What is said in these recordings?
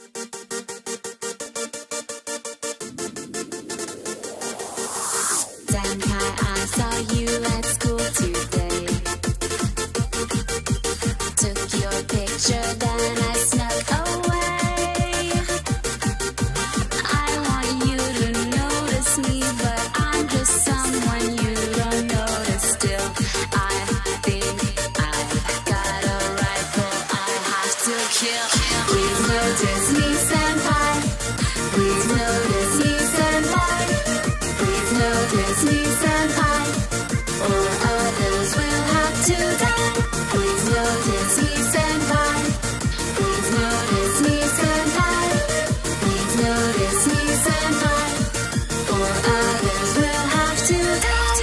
Senpai, I saw you at school today. Took your picture, then I snuck away. I want you to notice me, but I'm just someone you don't notice still. I think I've got a rifle I have to kill. Please notice me, senpai. Please notice me, senpai. Please notice me, senpai, or others will have to die. Please notice me, senpai. Please notice me, senpai. Please notice me, senpai, or others will have to die.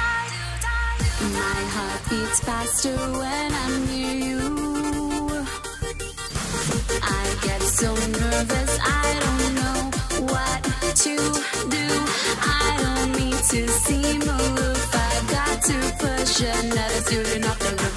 My heart beats faster when I'm near you. I get so nervous, I don't know what to do. I don't mean to seem aloof, I got to push another student off the roof.